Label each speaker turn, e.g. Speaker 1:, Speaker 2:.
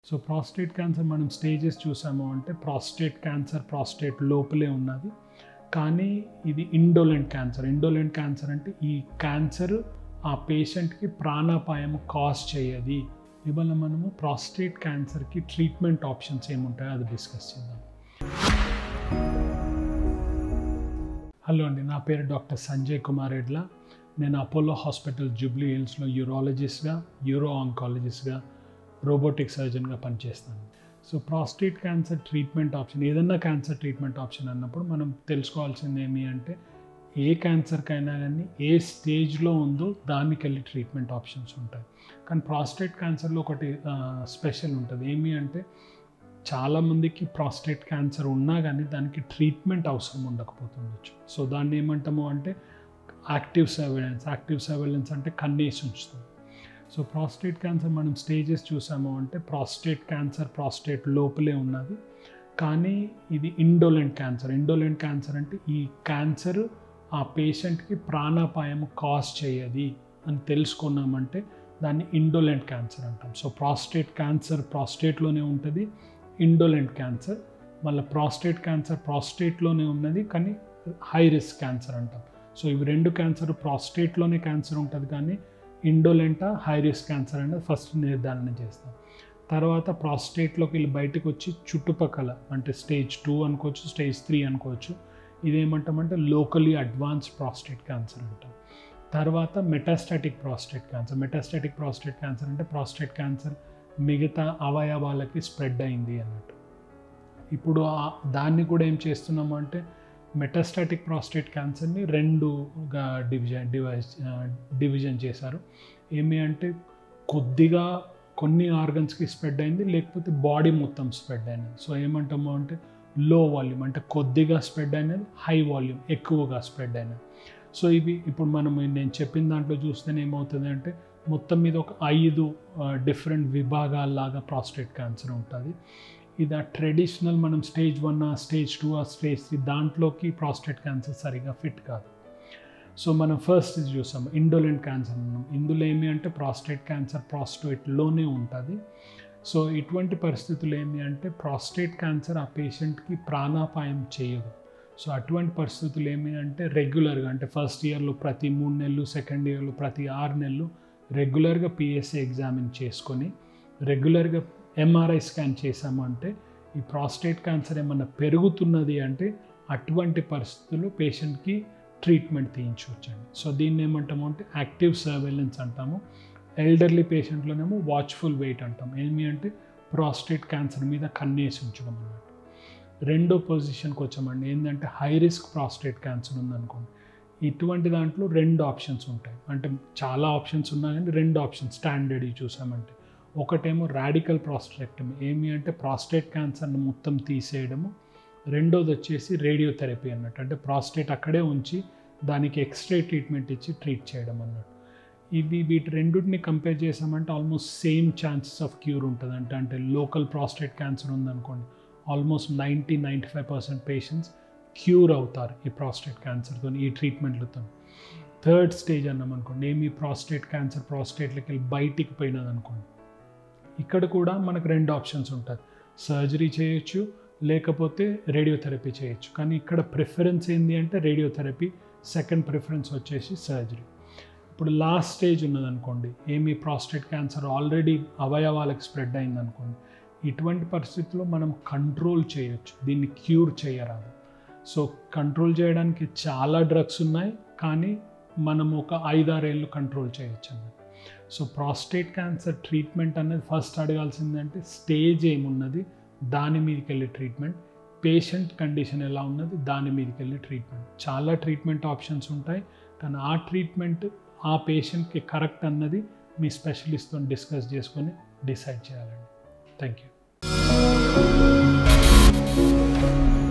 Speaker 1: So prostate cancer మనం stages చూసాము అంటే ప్రాస్టేట్ క్యాన్సర్ ప్రాస్టేట్ లోపలే ఉన్నది, కానీ ఇది ఇండోలెంట్ క్యాన్సర్. ఇండోలెంట్ క్యాన్సర్ అంటే ఈ క్యాన్సర్ ఆ పేషెంట్కి ప్రాణాపాయం కాజ్ చేయది. ఇవాళ మనము ప్రాస్టేట్ క్యాన్సర్కి ట్రీట్మెంట్ ఆప్షన్స్ ఏముంటాయో అది డిస్కస్ చేద్దాం. హలో అండి, నా పేరు డాక్టర్ సంజయ్ కుమార్ ఎడ్ల. నేను అపోలో హాస్పిటల్ జూబ్లీ హిల్స్లో యూరాలజిస్ట్గా, యూరో ఆంకాలజిస్ట్గా, రోబోటిక్ సర్జన్గా పనిచేస్తాను. So prostate cancer treatment option, ఏదన్నా క్యాన్సర్ ట్రీట్మెంట్ ఆప్షన్ అన్నప్పుడు మనం తెలుసుకోవాల్సింది ఏమి అంటే ఏ క్యాన్సర్కైనా కానీ ఏ స్టేజ్లో ఉందో దానికి వెళ్ళి ట్రీట్మెంట్ ఆప్షన్స్ ఉంటాయి. కానీ ప్రాస్టేట్ క్యాన్సర్లో ఒకటి స్పెషల్ ఉంటుంది. ఏమి అంటే చాలామందికి ప్రాస్టేట్ క్యాన్సర్ ఉన్నా కానీ దానికి ట్రీట్మెంట్ అవసరం ఉండకపోతుండొచ్చు. సో దాన్ని ఏమంటాము అంటే యాక్టివ్ సర్వేలెన్స్. యాక్టివ్ సర్వేలెన్స్ అంటే కన్నేసి ఉంచుతాం. సో ప్రాస్టేట్ క్యాన్సర్ మనం స్టేజెస్ చూసాము అంటే ప్రాస్టేట్ క్యాన్సర్ ప్రాస్టేట్ లోపలే ఉన్నది, కానీ ఇది ఇండోలెంట్ క్యాన్సర్. ఇండోలెంట్ క్యాన్సర్ అంటే ఈ క్యాన్సర్ ఆ పేషెంట్కి ప్రాణాపాయం కాజ్ చేయది అని తెలుసుకున్నామంటే దాన్ని ఇండోలెంట్ క్యాన్సర్ అంటాం. సో ప్రాస్టేట్ క్యాన్సర్ ప్రాస్టేట్లోనే ఉంటుంది, ఇండోలెంట్ క్యాన్సర్ మళ్ళీ ప్రాస్టేట్ క్యాన్సర్ ప్రాస్టేట్లోనే ఉన్నది కానీ హై రిస్క్ క్యాన్సర్ అంటాం. సో ఇవి రెండు క్యాన్సర్ ప్రాస్టేట్లోనే క్యాన్సర్ ఉంటుంది, కానీ ఇండోలెంటా హై రిస్క్ క్యాన్సర్ అనేది ఫస్ట్ నిర్ధారణ చేస్తాం. తర్వాత ప్రాస్టేట్లోకి వెళ్ళి బయటకు వచ్చి చుట్టుపక్కల అంటే స్టేజ్ 2 అనుకోవచ్చు, స్టేజ్ 3 అనుకోవచ్చు, ఇదేమంటామంటే లోకలీ అడ్వాన్స్డ్ ప్రాస్టేట్ క్యాన్సర్ అంటాం. తర్వాత metastatic prostate cancer. Metastatic prostate cancer అంటే ప్రాస్టేట్ క్యాన్సర్ మిగతా అవయవాలకి స్ప్రెడ్ అయింది అన్నట్టు. ఇప్పుడు దాన్ని కూడా ఏం చేస్తున్నాము అంటే మెటాస్టాటిక్ ప్రాస్టేట్ క్యాన్సర్ని రెండుగా డివిజన్ చేశారు. ఏమి అంటే కొద్దిగా కొన్ని ఆర్గన్స్కి స్ప్రెడ్ అయింది, లేకపోతే బాడీ మొత్తం స్ప్రెడ్ అయినది. సో ఏమంటాము అంటే లో వాల్యూమ్ అంటే కొద్దిగా స్ప్రెడ్ అయినది, హై వాల్యూమ్ ఎక్కువగా స్ప్రెడ్ అయినది. సో ఇవి ఇప్పుడు నేను చెప్పిన దాంట్లో చూస్తేనే ఏమవుతుంది అంటే మొత్తం మీద ఒక 5 డిఫరెంట్ విభాగాల్లాగా ప్రాస్టేట్ క్యాన్సర్ ఉంటుంది. ఇది ట్రెడిషనల్ మనం స్టేజ్ 1 స్టేజ్ 2 స్టేజ్ 3 దాంట్లోకి ప్రాస్టేట్ క్యాన్సర్ సరిగా ఫిట్ కాదు. సో మనం ఫస్ట్ చూసాము ఇండోలెంట్ క్యాన్సర్ అన్నాం. ఇందులో ఏమి అంటే ప్రాస్టేట్ క్యాన్సర్ ప్రాస్టేట్లోనే ఉంటుంది. సో ఇటువంటి పరిస్థితులు ఏమి అంటే ప్రాస్టేట్ క్యాన్సర్ ఆ పేషెంట్కి ప్రాణాపాయం చేయదు. సో అటువంటి పరిస్థితులు ఏమి అంటే రెగ్యులర్గా అంటే ఫస్ట్ ఇయర్లో ప్రతి 3 నెలలు, సెకండ్ ఇయర్లో ప్రతి 6 నెలలు రెగ్యులర్గా పిఎస్ఏ ఎగ్జామిన్ చేసుకొని రెగ్యులర్గా ఎంఆర్ఐ స్కాన్ చేసామంటే ఈ ప్రాస్టేట్ క్యాన్సర్ ఏమన్నా పెరుగుతున్నది అంటే అటువంటి పరిస్థితుల్లో పేషెంట్కి ట్రీట్మెంట్ తీయించవచ్చండి. సో దీన్ని ఏమంటాము అంటే యాక్టివ్ సర్వేలెన్స్ అంటాము. ఎల్డర్లీ పేషెంట్లోనేమో వాచ్ఫుల్ వెయిట్ అంటాం. ఏమి అంటే ప్రాస్టేట్ క్యాన్సర్ మీద కన్నేసి ఉంచడం అన్నట్టు. రెండో పొజిషన్కి వచ్చామండి, ఏంటంటే హై రిస్క్ ప్రాస్టేట్ క్యాన్సర్ ఉందనుకోండి. ఇటువంటి దాంట్లో 2 ఆప్షన్స్ ఉంటాయి. అంటే చాలా ఆప్షన్స్ ఉన్నా కానీ 2 ఆప్షన్స్ స్టాండర్డ్ చూసామంటే ఒకటేమో రాడికల్ ప్రాస్టెక్టమీ. ఏమి అంటే ప్రాస్టేట్ క్యాన్సర్ని మొత్తం తీసేయడము. రెండోది వచ్చేసి రేడియోథెరపీ అన్నట్టు, అంటే ప్రాస్టేట్ అక్కడే ఉంచి దానికి ఎక్స్రే ట్రీట్మెంట్ ఇచ్చి ట్రీట్ చేయడం అన్నట్టు. వీటి రెండింటిని కంపేర్ చేసామంటే almost same chances of cure ఉంటుంది. అంటే లోకల్ ప్రాస్టేట్ క్యాన్సర్ ఉందనుకోండి, ఆల్మోస్ట్ 90-95% పేషెంట్స్ క్యూర్ అవుతారు ఈ ప్రాస్టేట్ క్యాన్సర్తో, ఈ ట్రీట్మెంట్లతో. థర్డ్ స్టేజ్ అన్నాం అనుకోండి, ఏమి ప్రాస్టేట్ క్యాన్సర్ ప్రాస్టేట్లకి వెళ్ళి బయటికి పోయినది అనుకోండి, ఇక్కడ కూడా మనకు 2 ఆప్షన్స్ ఉంటుంది. సర్జరీ చేయొచ్చు, లేకపోతే రేడియోథెరపీ చేయొచ్చు. కానీ ఇక్కడ ప్రిఫరెన్స్ ఏంటి అంటే రేడియోథెరపీ, సెకండ్ ప్రిఫరెన్స్ వచ్చేసి సర్జరీ. ఇప్పుడు లాస్ట్ స్టేజ్ ఉన్నదనుకోండి, ఏమి ప్రాస్టేట్ క్యాన్సర్ ఆల్రెడీ అవయవాలకు స్ప్రెడ్ అయిందనుకోండి, ఇటువంటి పరిస్థితుల్లో మనం కంట్రోల్ చేయొచ్చు, దీన్ని క్యూర్ చేయరాదు. సో కంట్రోల్ చేయడానికి చాలా డ్రగ్స్ ఉన్నాయి, కానీ మనం ఒక 5-6 ఏళ్ళు కంట్రోల్ చేయొచ్చు అన్నమాట. సో ప్రాస్టేట్ క్యాన్సర్ ట్రీట్మెంట్ అనేది ఫస్ట్ అడగాల్సిందంటే స్టేజ్ ఏమున్నది దాని మీదకి వెళ్ళి ట్రీట్మెంట్, పేషెంట్ కండిషన్ ఎలా ఉన్నది దాని మీదకి వెళ్ళి ట్రీట్మెంట్. చాలా ట్రీట్మెంట్ ఆప్షన్స్ ఉంటాయి, కానీ ఆ ట్రీట్మెంట్ ఆ పేషెంట్కి కరెక్ట్ అన్నది మీ స్పెషలిస్ట్తో డిస్కస్ చేసుకొని డిసైడ్ చేయాలండి. Thank you.